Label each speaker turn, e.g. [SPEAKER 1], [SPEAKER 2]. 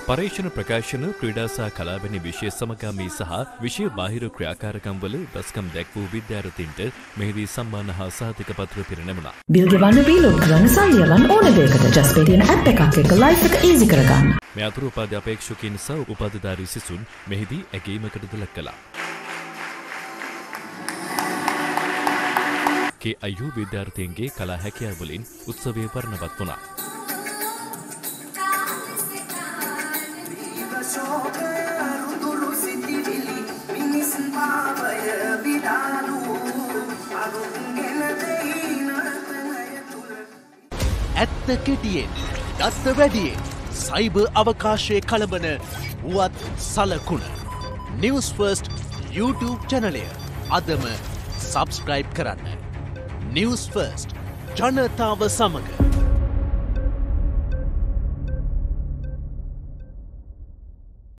[SPEAKER 1] පරීක්ෂණ ප්‍රකාශන ක්‍රීඩා සහ කලා වැනි විෂය සමගාමී සහ විෂය බාහිර ක්‍රියාකාරකම්වල දස්කම් දැක්වූ විද්‍යාර්ථීන්ට මෙහිදී සම්මාන හා සහතික පත්‍ර පිරිනැමුණා.
[SPEAKER 2] බිල් ගෙවන්න බීලොඩ් කරන්න සල්ලියවන් ඕන දෙයකට ජස්පේ තියෙන ඇප් එකක් එක්ක ලයිෆ් එක ඊසි කරගන්න.
[SPEAKER 1] මේ අතුරු උපාධි අපේක්ෂකයින් සහ උපාධිධාරී සිසුන් මෙහිදී ඇගීමකටද ලක් කළා. KIU විද්‍යාර්ථීන්ගේ කලා හැකියාව වලින් උත්සවය වර්ණවත් වුණා.
[SPEAKER 3] ඇත්ත කෙටියෙන් දත්ත වැඩියෙන් සයිබර් අවකාශයේ කළඹන වුවත් සලකුණ Newsfirst YouTube චැනලය අදම සබස්ක්‍රයිබ් කරන්න. Newsfirst ජනතාව සමග